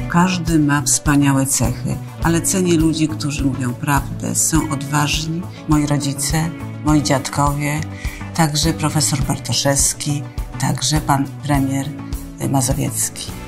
Każdy ma wspaniałe cechy, ale cenię ludzi, którzy mówią prawdę, są odważni. Moi rodzice, moi dziadkowie, także profesor Bartoszewski, także pan premier Mazowiecki.